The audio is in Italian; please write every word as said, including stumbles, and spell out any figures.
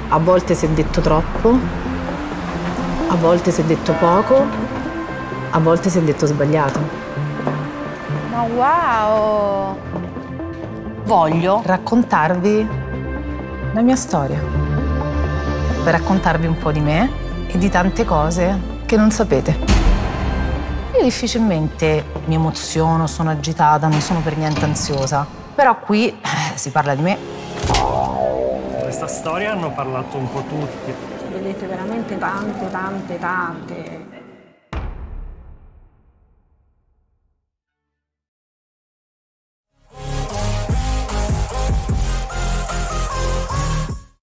A volte si è detto troppo, a volte si è detto poco, a volte si è detto sbagliato. Ma wow! Voglio Raccontarvi la mia storia, per raccontarvi un po' di me e di tante cose che non sapete. Io difficilmente mi emoziono, sono agitata, non sono per niente ansiosa, però qui eh, si parla di me. Questa storia hanno parlato un po' tutti. Vedete veramente tante, tante, tante